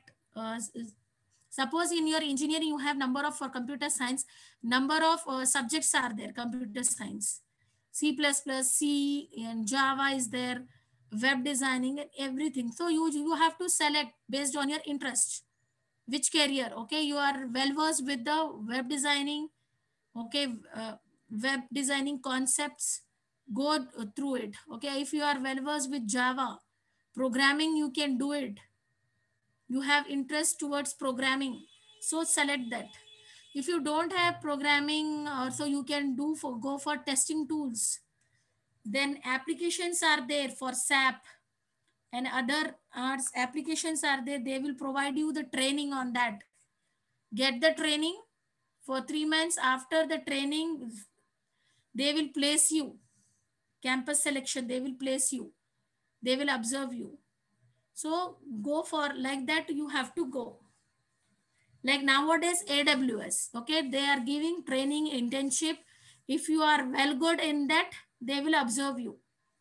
Suppose in your engineering you have number of, for computer science, number of subjects are there. Computer science, C++, C and Java is there, web designing and everything. So you have to select based on your interest which career. Okay, you are well versed with the web designing. Okay, web designing concepts, go through it. Okay, if you are well versed with Java programming, you can do it. You have interest towards programming, so select that. If you don't have programming, so you can go for testing tools. Then applications are there for SAP and other arts applications are there. They will provide you the training on that. Get the training for 3 months. After the training, they will place you. Campus selection, they will place you. They will observe you. So go for like that, you have to go. Like nowadays, AWS, okay, they are giving training, internship. If you are well good in that, they will observe you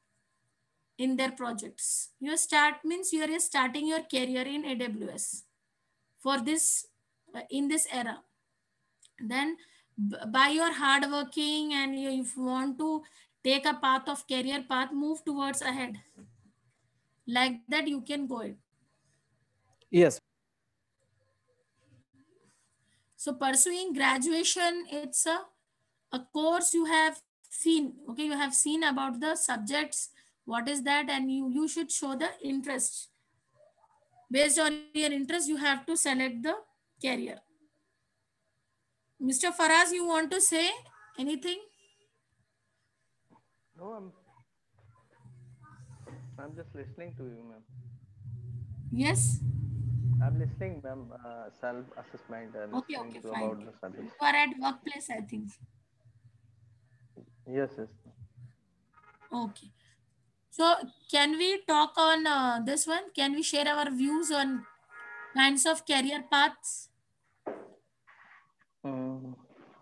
in their projects. Your start means you are starting your career in AWS for this, in this era. Then by your hard working, and if you want to take a path of career path, move towards ahead. Like that, you can go it. Yes. So pursuing graduation, it's a course you have seen, okay, you have seen about the subjects, what is that, and you should show the interest. Based on your interest, you have to select the career. Mr. Faraz, you want to say anything? No, I'm just listening to you, ma'am. Yes. I'm listening, ma'am. Self-assessment, Okay, listening okay, to fine. about the You subjects. are at workplace, I think. Yes, yes. Okay. So can we talk on this one? Can we share our views on kinds of career paths? Mm,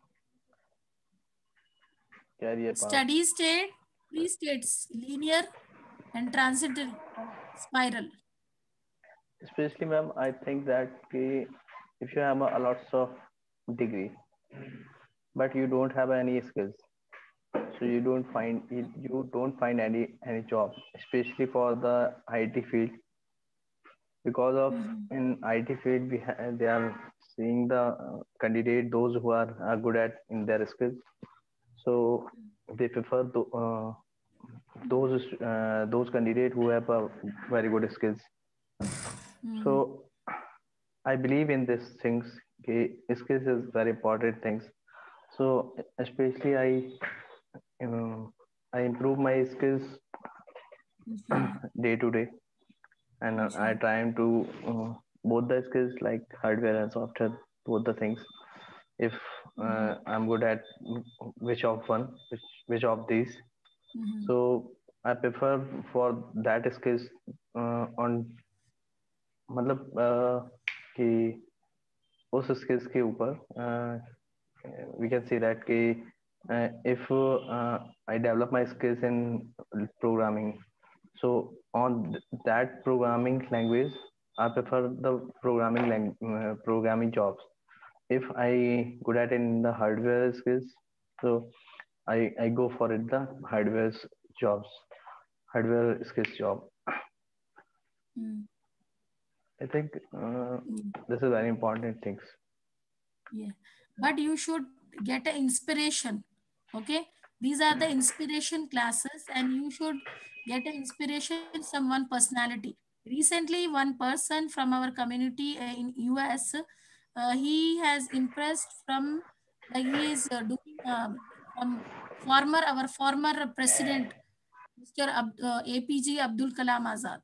career path. Steady state, three states, linear and transitive spiral. Especially, ma'am, I think that if you have a lots of degree, but you don't have any skills, so you don't find any job, especially for the IT field, because of Mhm. in IT field they are seeing the candidate those who are good at in their skills, so they prefer those candidate who have a very good skills. Mm. So I believe in these things. Okay, skills is very important things. So especially I improve my skills Inshallah. day to day, and I Inshallah. try to both the skills like hardware and software, both the things. If Mhm. I'm good at which of one, which of these, Mhm. so I prefer for that skills on मतलब कि उस skills के ऊपर we can say that कि if I develop my skills in programming, so on that programming language, I prefer the programming jobs. If I good at in the hardware skills, so I go for it the jobs, hardware skills job. Mm. I think Mm. this is very important things. Yeah. But you should get an inspiration. Okay. These are the inspiration classes, and you should get an inspiration from one personality. Recently, one person from our community in US, he has impressed from, like he is doing from our former president, Mr. APJ Abdul Kalam Azad.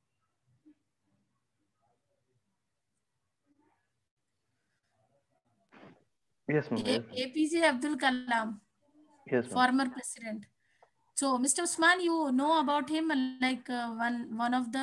Yes, ma'am. Yes, APJ Abdul Kalam, yes, ma'am. former president. So, Mr. Usman, you know about him, like one of the.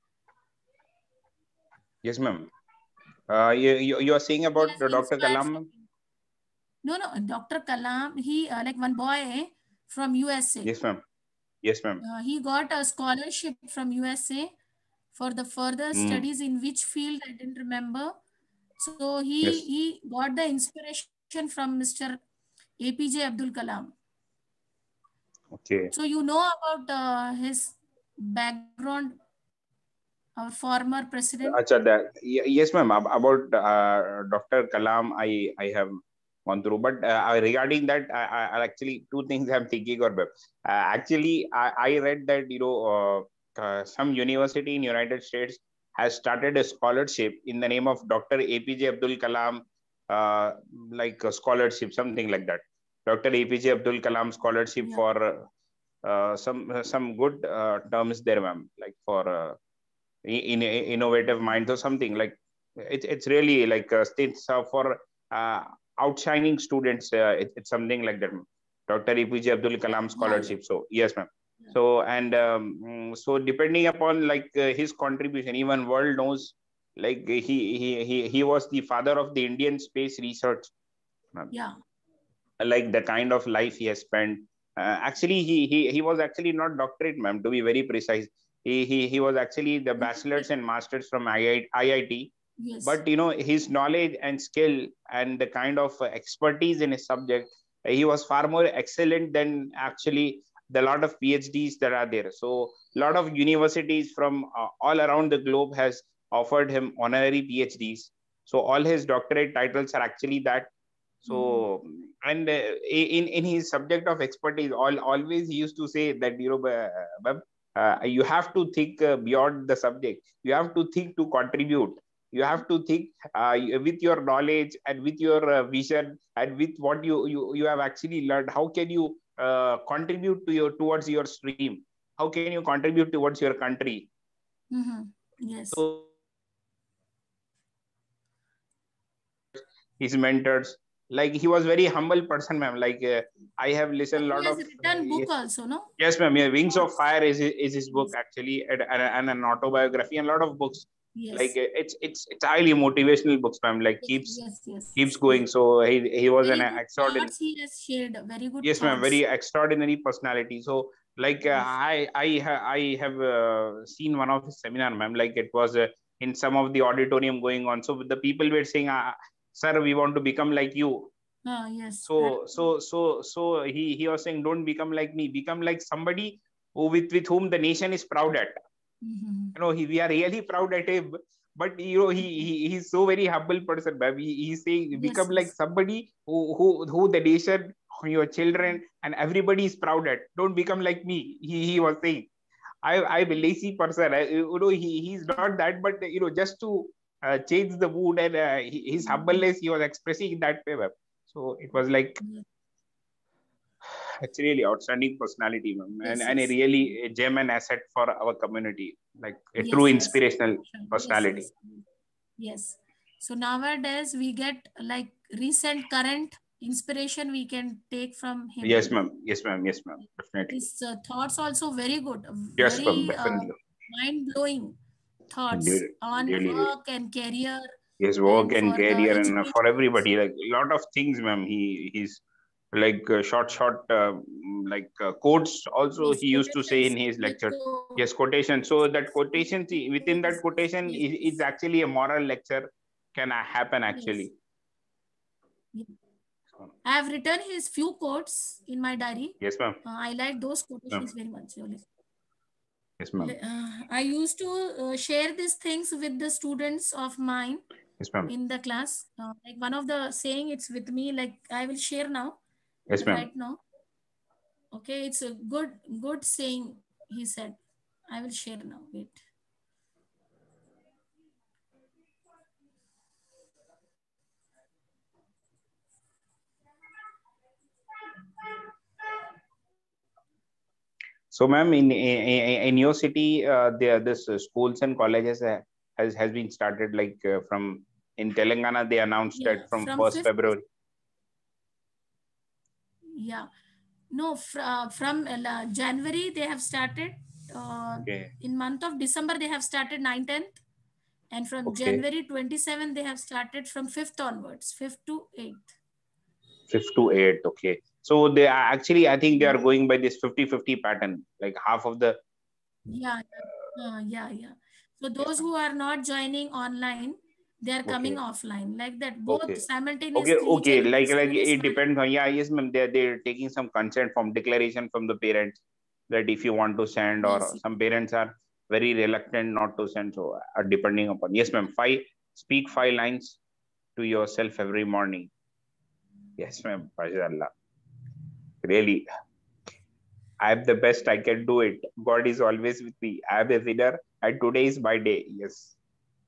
Yes, ma'am. You are saying He about has Dr. inspired Kalam, from ma'am? him. No, Dr. Kalam. He like one boy from USA. Yes, ma'am. Yes, ma'am. He got a scholarship from USA for the further Mm. studies in which field I didn't remember. So Yes. he got the inspiration from Mr. APJ Abdul Kalam. Okay. So you know about his background, our former president. Acha, yes, ma'am. About Dr. Kalam, I have gone through, but regarding that, I actually two things I'm thinking or actually I read that some university in United States has started a scholarship in the name of Dr. APJ Abdul Kalam, like a scholarship, something like that. Dr. APJ Abdul Kalam scholarship Yeah. for some good terms there, ma'am, like for in innovative minds or something like it's really like states for uh, outshining students. It's something like that. Dr. APJ Abdul Yeah, Kalam yeah, yeah. scholarship. So yes, ma'am. Yeah. So and so depending upon like his contribution, even world knows like he was the father of the Indian space research, ma'am. Yeah. Like the kind of life he has spent. Actually, he was actually not doctorate, ma'am. To be very precise, he was actually the bachelor's and master's from IIT. Yes. But his knowledge and skill and the kind of expertise in his subject, he was far more excellent than actually the lot of PhDs that are there. So a lot of universities from all around the globe has offered him honorary PhDs. So all his doctorate titles are actually that. So, and in his subject of expertise, always he used to say that, you have to think beyond the subject. You have to think to contribute. You have to think with your knowledge and with your vision and with what you have actually learned. How can you contribute to towards your stream? How can you contribute towards your country? Yes. So his mentors, like he was very humble person, ma'am. Like I have listened a lot He has of written book also, no? yes, ma'am. Yeah, Wings of Fire is his book actually, and an autobiography and a lot of books. Yes. Like it's highly motivational books, ma'am. Like keeps going. So he was very an good extraordinary. Thoughts he has shared. Very good. Yes, ma'am. Very extraordinary personality. So like I have seen one of his seminar, ma'am. Like it was in some of the auditorium going on. So the people were saying, "Sir, we want to become like you." Yes. So he was saying, don't become like me, become like somebody with whom the nation is proud at. We are really proud at him, but he's so very humble person, baby. He's saying become like somebody who the nation, your children and everybody is proud at. Don't become like me. He was saying, I'm a lazy person. He's not that, but just to change the mood and his humbleness, he was expressing in that way. So it was like it's really outstanding personality, and a really a gem and asset for our community, like a true inspirational personality. Yes. So nowadays we get like recent current inspiration we can take from him. Yes, ma'am. Yes, ma'am. Yes, ma'am. Definitely. His thoughts also very good. Yes, very ma'am. Definitely. mind-blowing thoughts on work and career. Yes, work and career and for everybody, like a lot of things, ma'am. He's like short quotes also he used to say in his lecture. Yes, quotation. So that quotation, within that quotation is actually a moral lecture can happen actually. I have written his few quotes in my diary. Yes, ma'am. I like those quotations very much. Yes, ma'am. I used to share these things with the students of mine. Yes, ma'am. In the class. Like one of the saying, it's with me, like I will share now. Yes, ma'am. Right now. Okay, it's a good saying, he said. I will share now. Wait. So, ma'am, in your city, this schools and colleges has been started like from in Telangana. They announced that from 1st February. Yeah, no, from January they have started. In month of December they have started 9th, 10th, and from January 27th they have started from 5th onwards, 5th to 8th. 5th to 8th, okay. So they are actually, I think they are going by this 50-50 pattern, like half of the. Yeah. So those who are not joining online, they are coming offline, like that. Both simultaneously. Okay. Like it depends on. Yeah, yes, ma'am. They're taking some consent from declaration from the parents that if you want to send, or some parents are very reluctant not to send. So depending upon. Yes, ma'am. Speak 5 lines to yourself every morning. Yes, ma'am. Mashallah. Really, I'm the best. I can do it. God is always with me. I'm a winner, and today is my day. Yes.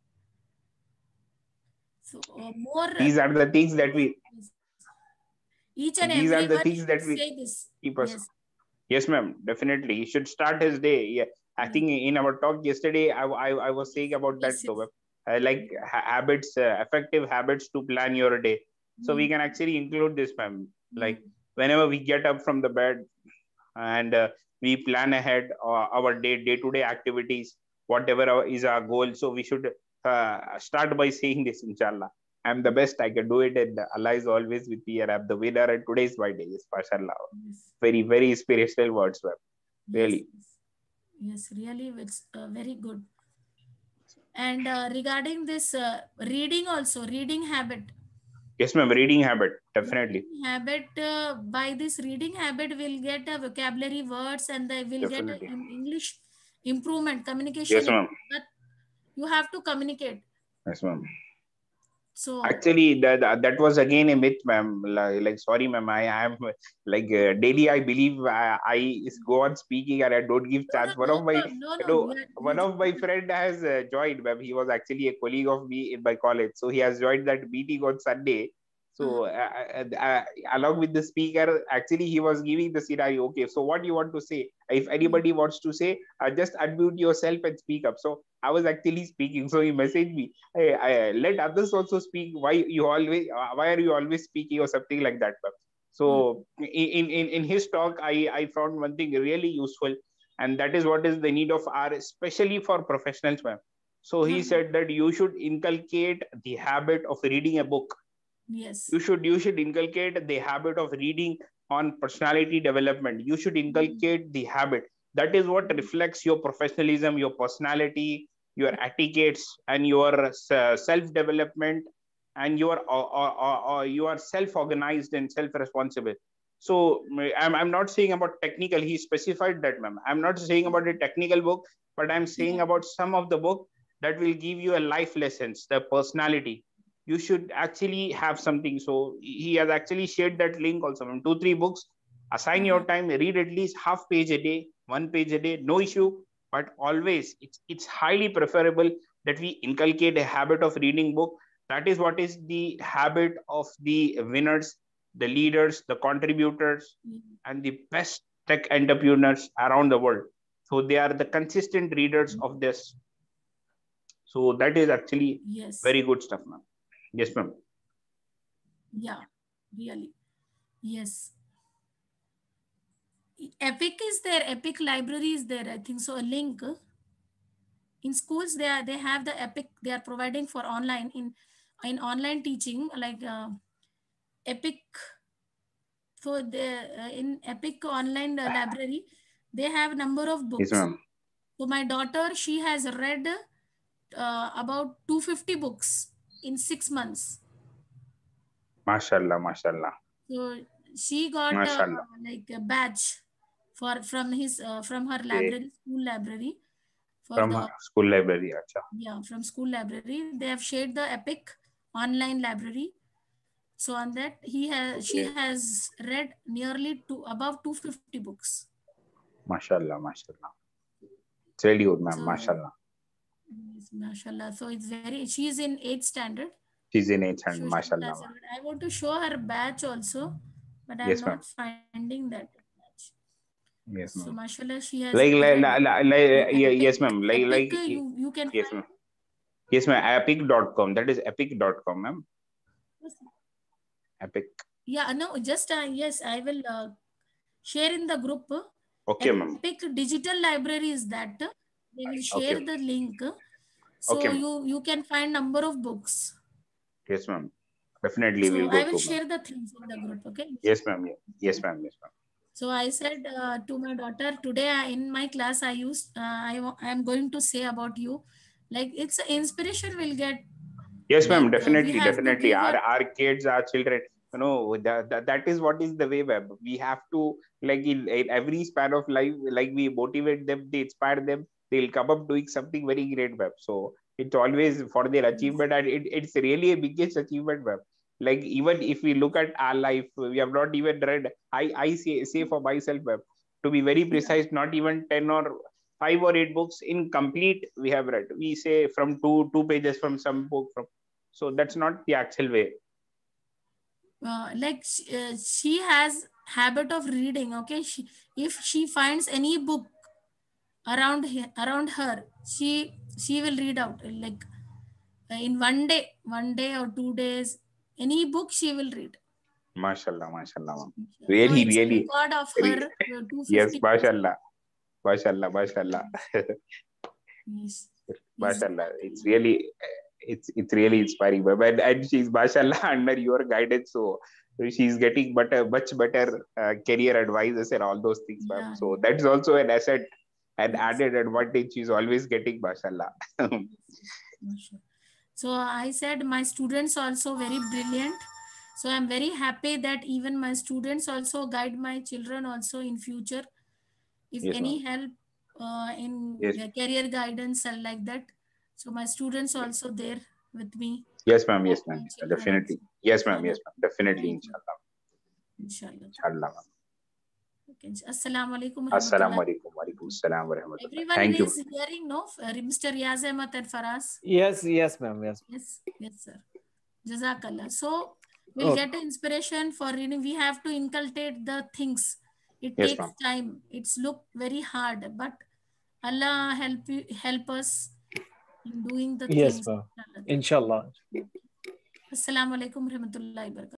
So more. These are the things that we. Each and these are the things that we say this. Keep us. Yes, ma'am. Definitely, he should start his day. Yeah, I think in our talk yesterday, I was saying about that. So, like habits, effective habits to plan your day. So we can actually include this, ma'am. Like whenever we get up from the bed and we plan ahead our day-to-day activities, whatever is our goal. So we should start by saying this, inshallah. I'm the best. I can do it, and Allah is always with me, and I'm the winner. And today is my day. Yes, mashallah. Very, very inspirational words, ma'am. Really. Yes, really, it's very good. And regarding this reading also, reading habit. Yes, ma'am. Reading habit, definitely. Reading habit. By this reading habit, we'll get a vocabulary words, and they will get English improvement, communication. Yes, ma'am. But you have to communicate. Yes, ma'am. So Actually, that was again a myth, ma'am. Like sorry, ma'am. I am like daily. I believe I go on speaking and I don't give no, no, chance. One no of my problem. No, no, no, you one of my friend has joined, ma'am. He was actually a colleague of me in my college, so he has joined that meeting on Sunday. So along with the speaker, actually he was giving the scenario. Okay, so what you want to say? If anybody wants to say, just unmute yourself and speak up. So I was actually speaking. So he messaged me, hey, let others also speak. Why are you always speaking or something like that, ma'am? So in his talk, I found one thing really useful, and that is what is the need of our, especially for professionals, ma'am. So he said that you should inculcate the habit of reading a book. yes, You should inculcate the habit of reading on personality development. You should inculcate the habit. That is what reflects your professionalism, your personality, your etiquettes, and your self development, and you are self organized and self responsible. So I'm not saying about technical. He specified that, ma'am. I'm not saying about a technical book, but I'm saying yeah, about some of the book that will give you a life lessons, the personality. You should actually have something. So he has actually shared that link also. 2-3 books. Assign your time. Read at least half page a day, 1 page a day. No issue. But always, it's highly preferable that we inculcate a habit of reading book. That is what is the habit of the winners, the leaders, the contributors, and the best tech entrepreneurs around the world. So they are the consistent readers of this. So that is actually yes, very good stuff, ma'am. Yes, ma'am. yeah, really, yes. Epic is there, Epic library is there, I think so. A link in schools, they have the Epic they are providing for online in online teaching, like Epic. For the in Epic online library, they have number of Yes, books. ma'am. So my daughter, she has read about 250 books in 6 months. MashaAllah, MashaAllah, So she got MashaAllah. like a badge for from her Okay. library, school library, for From the school library. Acha. yeah, from school library. They have shared the Epic online library. So on that, she Okay. has read nearly to above 250 books. MashaAllah, MashaAllah. It's really good, ma'am. So MashaAllah. yes, mashallah. So it's very. She is in 8th standard. She's in eighth hand. So she MashaAllah, has. ma'am. I want to show her badge also, but I'm Yes, not ma'am. finding that badge. Yes, So ma'am. mashallah, she has Like, read. So Epic, yes, ma'am. Epic, you can Yes, find. ma'am. Yes, ma'am. Epic.com. That is epic.com, ma'am. Epic. Yeah, no, just yes, I will share in the group. Okay, ma'am. Epic digital library is that. They will Okay, share ma'am. the link, Okay, so ma'am. you can find number of books. Yes, ma'am. Definitely So we'll I go will through, ma'am. share the things in the group. Okay. Yes, ma'am. Yes, ma'am. Yes, ma'am. So I said to my daughter today in my class, I am going to say about you, like it's inspiration will get, Yes, ma'am. like we Definitely, have to definitely. give a Our kids, our children, that is what is the way, web. We have to, like, in every span of life, like, we motivate them, they inspire them, they'll come up doing something very great, web. So it's always for their yes, achievement, and it's really a biggest achievement, web. Like, even if we look at our life, we have not even read. I say for myself, web, to be very yeah. precise, not even 10 or 5 or 8 books in complete we have read. We say from two pages from some book from. So that's not the actual way. Like she has habit of reading. Okay, if she finds any book around her, she will read out, like in 1 day or 2 days, any book she will read. MashaAllah, MashaAllah, ma'am. So Really, it's a really, record of really. her Yes, 250 books. MashaAllah, MashaAllah, MashaAllah. Yes, yes, MashaAllah. It's really inspiring, ma'am. And she's MashaAllah under your guidance. So she's getting much better career advices and all those things, ma'am. yeah, So that's also an asset and yes, added advantage. She's always getting MashaAllah. yes. So I said my students also very brilliant. So I'm very happy that even my students also guide my children also in future. If Yes, any ma'am. help in Yes. their career guidance and like that. So my students also there. with me? Yes, ma'am. Yes, ma'am. Inshallah. Definitely. Yes, ma'am. Yes, ma'am. Definitely. Thank you. Inshallah. Inshallah. Inshallah, ma'am. Okay. Assalamu alaikum. Assalamu alaikum. Wa alaikum assalam wa rahmatullah. Everyone Thank you. is hearing, no? Mr. Riaz Ahmed and Faraz. Yes, ma'am. Yes. Yes, sir. Jazakallah. So we'll Okay. get inspiration for reading. We have to inculcate the things. It Yes, takes ma'am. time. It's look very hard, but Allah help us in doing the Yes, things. ma'am. Inshallah. Assalamu alaikum warahmatullahi wabarakatuh.